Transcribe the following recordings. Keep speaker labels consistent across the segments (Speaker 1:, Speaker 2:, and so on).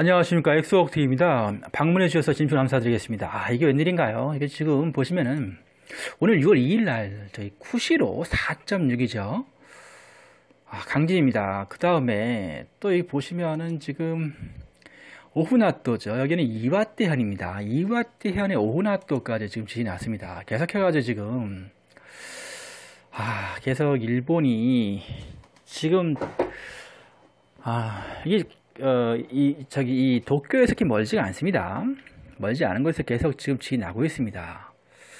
Speaker 1: 안녕하십니까, 엑소웍TV입니다. 방문해 주셔서 진심 감사드리겠습니다. 이게 웬일인가요? 이게 지금 보시면은 오늘 6월 2일 날 저희 쿠시로 4.6이죠. 강진입니다. 그 다음에 또 여기 보시면은 지금 오후낫도죠. 여기는 이와떼현입니다. 이와떼현의 오후낫도까지 지금 지진이 났습니다. 계속해가지고 지금 계속 일본이 지금 이게 이 도쿄에서 이렇게 멀지가 않습니다. 멀지 않은 곳에서 계속 지금 지진이 나고 있습니다.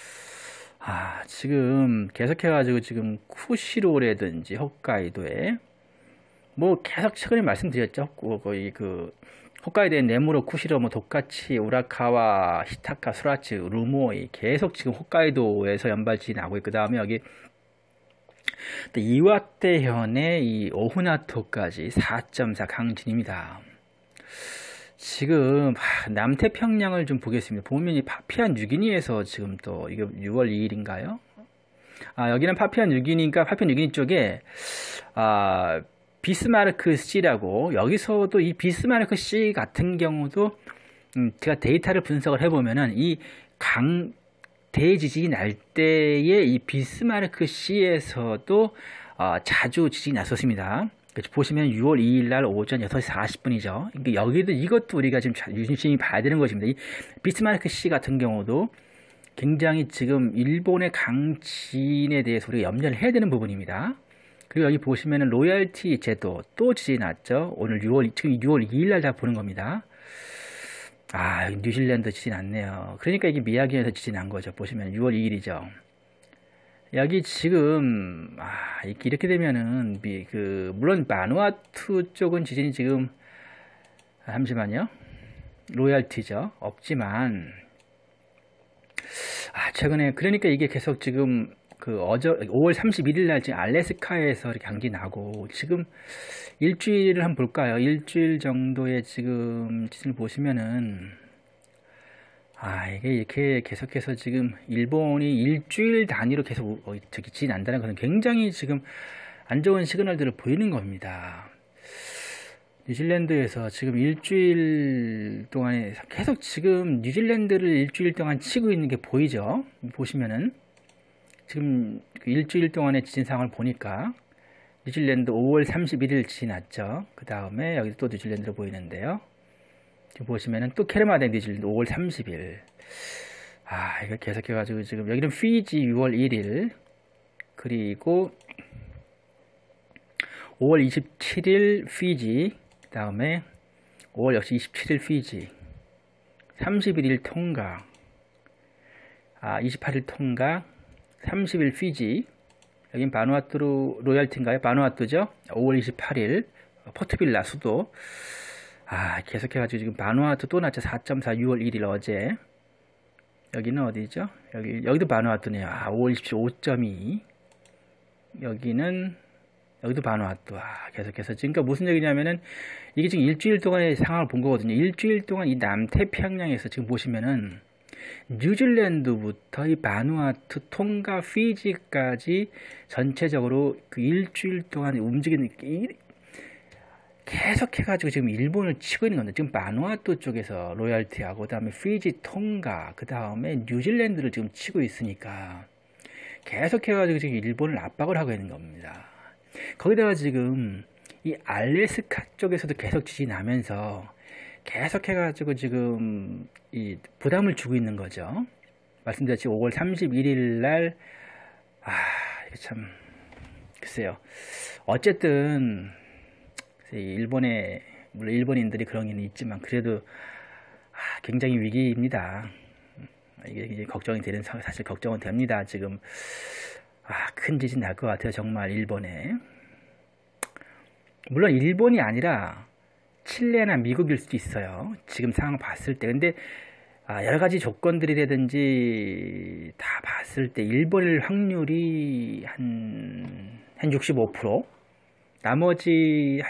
Speaker 1: 지금 계속해가지고 지금 쿠시로라든지 홋카이도에 뭐 계속 최근에 말씀드렸죠. 거의 그 홋카이도의 네무로, 쿠시로, 도카치, 우라카와, 히타카, 수라츠, 루모이 계속 지금 홋카이도에서 연발 지진이 나고 있고, 그 다음에 여기 또 이와떼현의 이 오후나토까지 4.4 강진입니다. 지금 남태평양을 좀 보겠습니다. 보면 이 파피아 뉴기니에서 지금 또 이게 6월 2일인가요? 여기는 파피아 뉴기니니까 파피아 뉴기니 쪽에 비스마르크 C라고, 여기서도 이 비스마르크 C 같은 경우도 제가 데이터를 분석을 해보면은 이 대지진이 날 때에 이 비스마르크 C에서도 자주 지진이 났었습니다. 보시면 6월 2일 날 오전 6시 40분이죠. 그러니까 여기도 이것도 우리가 지금 유심히 봐야 되는 것입니다. 이 비스마르크 C 같은 경우도 굉장히 지금 일본의 강진에 대해서 우리가 염려를 해야 되는 부분입니다. 그리고 여기 보시면은 로열티 제도 또 지진이 났죠. 오늘 지금 6월 2일 날 다 보는 겁니다. 뉴질랜드 지진 났네요. 그러니까 이게 미야기에서 지진 난 거죠. 보시면 6월 2일이죠. 여기 지금 이렇게 되면은 물론 바누아투 쪽은 지진이 지금 잠시만요. 로열티죠. 없지만 최근에 그러니까 이게 계속 지금 5월 31일 날 지금 알래스카에서 이렇게 강진이 나고 지금 일주일을 한번 볼까요? 일주일 정도의 지금 지진을 보시면은 이게 이렇게 계속해서 지금 일본이 일주일 단위로 계속 지진이 난다는 것은 굉장히 지금 안 좋은 시그널들을 보이는 겁니다. 뉴질랜드에서 지금 일주일 동안에 계속 지금 뉴질랜드를 일주일 동안 치고 있는 게 보이죠? 보시면은 지금 일주일 동안의 지진 상황을 보니까 뉴질랜드 5월 31일 지진 났죠. 그 다음에 여기 또 뉴질랜드로 보이는데요. 지금 보시면은 또 케르마데 뉴질랜드 5월 30일. 이거 계속해가지고 지금 여기는 피지 6월 1일. 그리고 5월 27일 피지. 그 다음에 5월 역시 27일 피지. 31일 tonga. 28일 tonga. 30일 피지. 여긴 바누아투 로얄티인가요? 바누아투죠? 5월 28일 포트빌라 수도. 계속해가지고 지금 바누아투 또 났죠. 4.4 6월 1일 어제. 여기는 어디죠? 여기도 바누아투네요. 5월 27일 5.2. 여기도 바누아투. 계속해서 지금 그러니까 무슨 얘기냐면은 이게 지금 일주일 동안의 상황을 본 거거든요. 일주일 동안 이 남태평양에서 지금 보시면은 뉴질랜드부터 이 바누아투, tonga, 피지까지 전체적으로 그 일주일 동안 움직이는 계속해가지고 지금 일본을 치고 있는 건데, 지금 바누아투 쪽에서 로열티하고, 그 다음에 피지, tonga, 그 다음에 뉴질랜드를 지금 치고 있으니까 계속해가지고 지금 일본을 압박을 하고 있는 겁니다. 거기다가 지금 이 알래스카 쪽에서도 계속 지진이 나면서 계속해가지고 지금 이 부담을 주고 있는 거죠. 말씀드렸지 5월 31일 날 이게 참 글쎄요. 어쨌든 일본에 물론 일본인들이 그런 게 있지만 그래도 굉장히 위기입니다. 이게 이제 걱정이 되는 사실 걱정은 됩니다. 지금 큰 지진 날 것 같아요. 정말 일본에. 물론 일본이 아니라 칠레나 미국일 수도 있어요. 지금 상황 봤을 때. 근데 여러 가지 조건들이라든지 다 봤을 때 일본일 확률이 한 65%, 나머지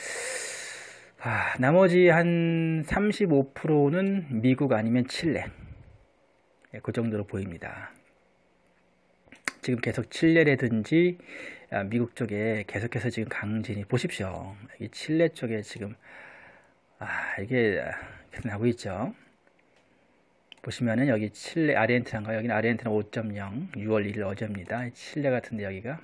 Speaker 1: 한 35%는 미국 아니면 칠레. 그 정도로 보입니다. 지금 계속 칠레라든지 미국 쪽에 계속해서 지금 강진이 보십시오. 이 칠레 쪽에 지금 이게 계속 나오고 있죠. 보시면은 여기 칠레 아르헨티나인가, 여기는 아르헨티나 5.0 6월 1일 어제입니다. 칠레 같은데 여기가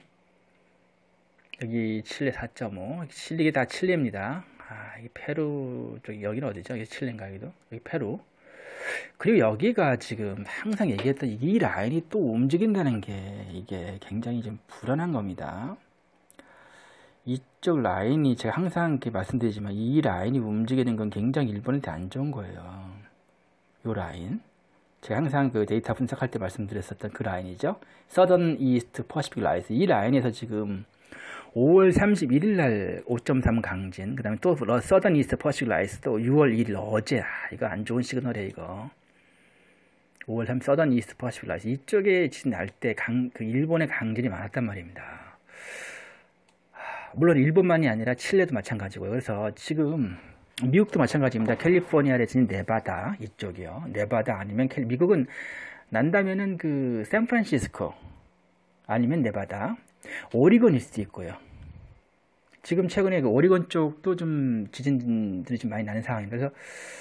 Speaker 1: 여기 칠레 4.5 이게 다 칠레입니다. 이 페루 쪽이 여기는 어디죠? 여기 칠레인가 여기도 여기 페루. 그리고 여기가 지금 항상 얘기했던 이 라인이 또 움직인다는 게 이게 굉장히 좀 불안한 겁니다. 이쪽 라인이 제가 항상 이렇게 말씀드리지만 이 라인이 움직이는 건 굉장히 일본한테 안 좋은 거예요. 이 라인. 제가 항상 그 데이터 분석할 때 말씀드렸었던 그 라인이죠. Southern East Pacific Rise. 이 라인에서 지금 5월 31일 날 5.3 강진, 그 다음에 또 Southern East Pacific Rise 또 6월 1일 어제, 이거 안 좋은 시그널이에요, 이거. 5월 3일 Southern East Pacific Rise. 이쪽에 지금 날 때 그 일본의 강진이 많았단 말입니다. 물론 일본만이 아니라 칠레도 마찬가지고요. 그래서 지금 미국도 마찬가지입니다. 캘리포니아 내지는 네바다 이쪽이요. 네바다 아니면 미국은 난다면은 그 샌프란시스코 아니면 네바다, 오리곤일 수도 있고요. 지금 최근에 그 오리곤 쪽도 좀 지진들이 좀 많이 나는 상황입니다. 그래서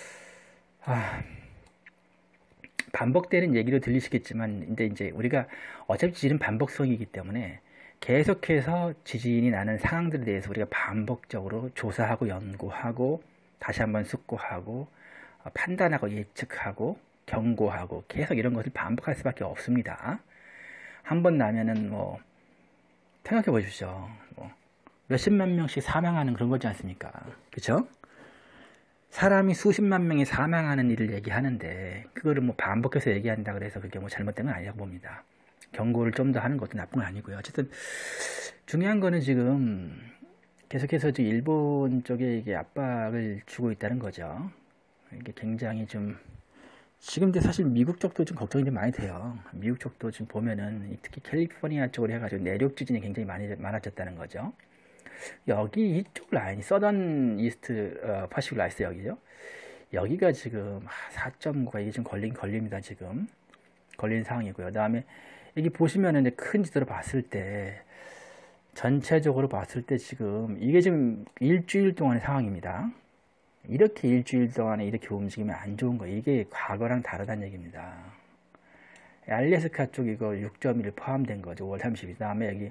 Speaker 1: 반복되는 얘기로 들리시겠지만 이제 우리가 어차피 지진은 반복성이기 때문에 계속해서 지진이 나는 상황들에 대해서 우리가 반복적으로 조사하고 연구하고 다시 한번 숙고하고 판단하고 예측하고 경고하고 계속 이런 것을 반복할 수밖에 없습니다. 한 번 나면은 뭐 생각해 보십시오. 뭐 몇십만 명씩 사망하는 그런 거지 않습니까? 그쵸? 사람이 수십만 명이 사망하는 일을 얘기하는데 그거를 뭐 반복해서 얘기한다 그래서 그게 뭐 잘못된 건 아니라고 봅니다. 경고를 좀 더 하는 것도 나쁜 건 아니고요. 어쨌든 중요한 거는 지금 계속해서 지금 일본 쪽에 이게 압박을 주고 있다는 거죠. 이게 굉장히 좀 지금도 사실 미국 쪽도 좀 걱정이 좀 많이 돼요. 미국 쪽도 지금 보면은 특히 캘리포니아 쪽으로 해가지고 내륙 지진이 굉장히 많아졌다는 거죠. 여기 이쪽 라인이 서던 이스트 파시픽 라이스 여기죠. 여기가 지금 4.9가 이게 좀 걸립니다. 지금 걸린 상황이고요. 그 다음에 여기 보시면은 이제 큰 지도로 봤을 때 전체적으로 봤을 때 지금 이게 지금 일주일 동안의 상황입니다. 이렇게 일주일 동안에 이렇게 움직이면 안 좋은 거예요. 이게 과거랑 다르다는 얘기입니다. 알래스카 쪽 이거 6.1 포함된 거죠. 5월 30일. 그 다음에 여기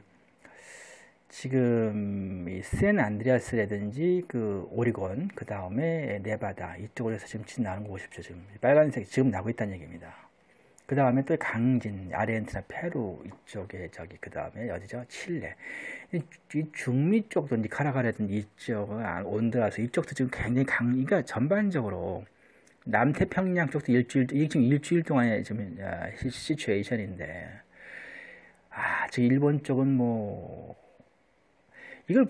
Speaker 1: 지금 이 샌 안드레아스라든지 그 오리곤, 그 다음에 네바다 이쪽으로 해서 지금 진 나는 거 보십시오. 지금 빨간색 지금 나고 있다는 얘기입니다. 그 다음에 또 강진, 아르헨티나, 페루 이쪽에 저기 그 다음에 어디죠? 칠레. 이 중미 쪽도 니카라과라든지 이쪽은 온두라스 이쪽도 지금 굉장히 그러니까 전반적으로 남태평양 쪽도 이게 지금 일주일 동안의 지금 시츄에이션인데 지금 일본 쪽은 뭐 이건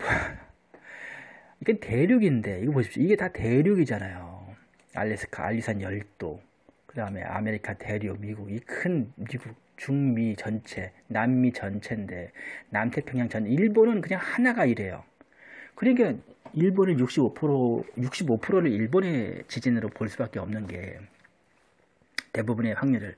Speaker 1: 대륙인데 이거 보십시오. 이게 다 대륙이잖아요. 알래스카, 알리산 열도. 그 다음에 아메리카 대륙, 미국, 이 큰 미국, 중미 전체, 남미 전체인데, 남태평양 전, 일본은 그냥 하나가 이래요. 그러니까 일본을 65%를 일본의 지진으로 볼 수밖에 없는 게 대부분의 확률을.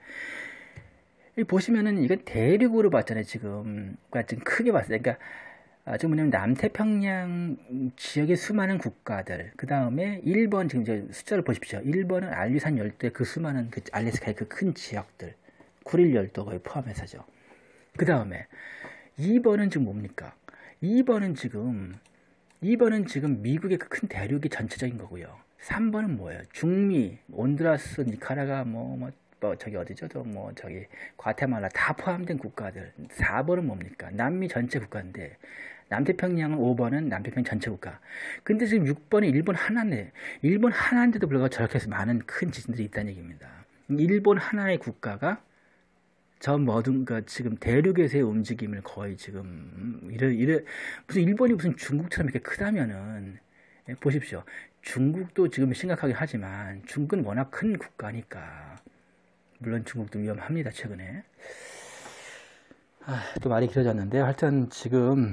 Speaker 1: 보시면은 이건 대륙으로 봤잖아요, 지금. 그러니까 지금 크게 봤어요. 그러니까 지금 뭐냐면 남태평양 지역의 수많은 국가들, 그 다음에 1번 지금 이제 숫자를 보십시오. 1번은 알리산 열도의 그 수많은 그 알래스카의 그 큰 지역들, 쿠릴 열도 거의 포함해서죠. 그 다음에 2번은 지금 뭡니까? 2번은 지금 미국의 그 큰 대륙이 전체적인 거고요. 3번은 뭐예요? 중미, 온두라스, 니카라가 저기 어디죠? 저기 과테말라 다 포함된 국가들. 4번은 뭡니까? 남미 전체 국가인데 남태평양은 5번은 남태평양 전체 국가. 근데 지금 6번은 일본 하나인데 일본 하나인데도 불구하고 저렇게 해서 많은 큰 지진들이 있다는 얘기입니다. 일본 하나의 국가가 저 모든 지금 대륙에서의 움직임을 거의 지금 무슨 일본이 무슨 중국처럼 이렇게 크다면은 보십시오. 중국도 지금 심각하게 하지만 중국은 워낙 큰 국가니까 물론 중국도 위험합니다. 최근에 또 말이 길어졌는데 하여튼 지금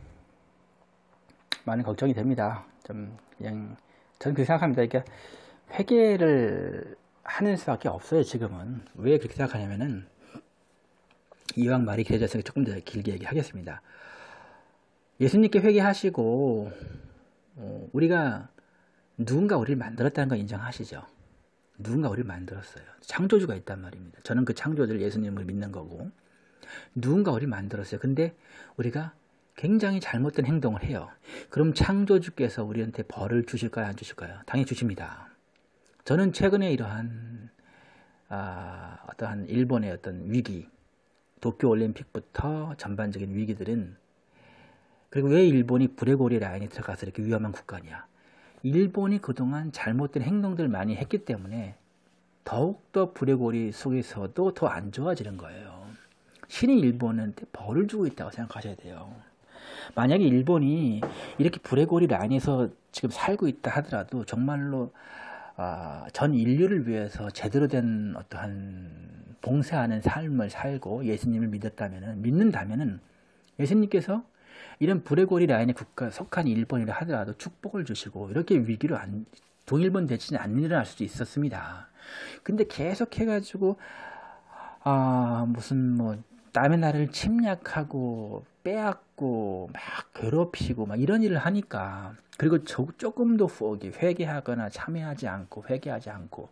Speaker 1: 많은 걱정이 됩니다. 좀 그냥 저는 그렇게 생각합니다. 그러니까 회개를 하는 수밖에 없어요. 지금은 왜 그렇게 생각하냐면은 이왕 말이 길어져서 조금 더 길게 얘기하겠습니다. 예수님께 회개하시고 우리가 누군가 우리를 만들었다는 거 인정하시죠? 누군가 우리를 만들었어요. 창조주가 있단 말입니다. 저는 그 창조주를 예수님을 믿는 거고, 누군가 우리를 만들었어요. 근데 우리가 굉장히 잘못된 행동을 해요. 그럼 창조주께서 우리한테 벌을 주실까요? 안 주실까요? 당연히 주십니다. 저는 최근에 이러한 어떠한 일본의 어떤 위기, 도쿄올림픽부터 전반적인 위기들은, 그리고 왜 일본이 불의고리 라인에 들어가서 이렇게 위험한 국가냐, 일본이 그동안 잘못된 행동들을 많이 했기 때문에 더욱더 불의고리 속에서도 더 안 좋아지는 거예요. 신이 일본한테 벌을 주고 있다고 생각하셔야 돼요. 만약에 일본이 이렇게 불의고리 라인에서 지금 살고 있다 하더라도 정말로 전 인류를 위해서 제대로 된 어떠한 봉사하는 삶을 살고 예수님을 믿는다면은 예수님께서 이런 불의고리 라인에 속한 일본이라 하더라도 축복을 주시고 이렇게 위기로 동일본 대전이 안 일어날 수도 있었습니다. 근데 계속 해가지고 무슨 뭐 남의 나라를 침략하고 빼앗고 막 괴롭히고 막 이런 일을 하니까, 그리고 조금도 회개하거나 참여하지 않고 회개하지 않고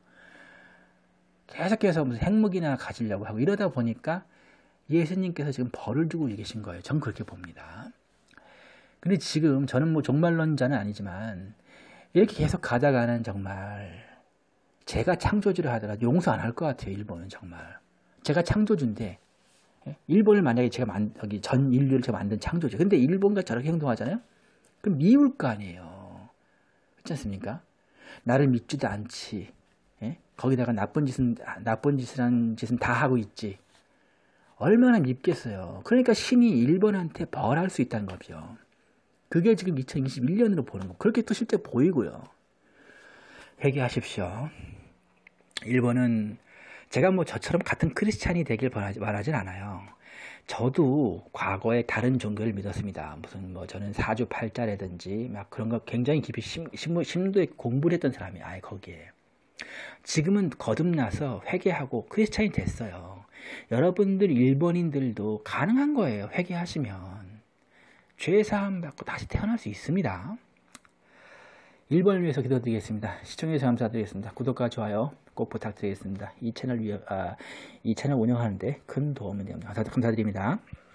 Speaker 1: 계속해서 무슨 핵무기나 가지려고 하고 이러다 보니까 예수님께서 지금 벌을 주고 계신 거예요. 전 그렇게 봅니다. 근데 지금 저는 뭐 종말론자는 아니지만 이렇게 계속 가다가는 정말 제가 창조주를 하더라도 용서 안 할 것 같아요. 일본은 정말. 제가 창조주인데, 일본을 만약에 여기 전 인류를 제가 만든 창조주. 근데 일본과 저렇게 행동하잖아요? 그럼 미울 거 아니에요. 그렇지 않습니까? 나를 믿지도 않지. 거기다가 나쁜 짓은 다 하고 있지. 얼마나 밉겠어요. 그러니까 신이 일본한테 벌할 수 있다는 거죠. 그게 지금 2021년으로 보는 거. 그렇게 또 실제 보이고요. 회개하십시오. 일본은 제가 뭐 저처럼 같은 크리스찬이 되길 바라진 않아요. 저도 과거에 다른 종교를 믿었습니다. 무슨 뭐 저는 사주팔자라든지 막 그런 거 굉장히 깊이 심도에 공부를 했던 사람이 아예 거기에. 지금은 거듭나서 회개하고 크리스찬이 됐어요. 여러분들 일본인들도 가능한 거예요. 회개하시면 죄 사함 받고 다시 태어날 수 있습니다. 일본을 위해서 기도드리겠습니다. 시청해주셔서 감사드리겠습니다. 구독과 좋아요 꼭 부탁드리겠습니다. 이 채널 운영하는데 큰 도움이 됩니다. 감사드립니다.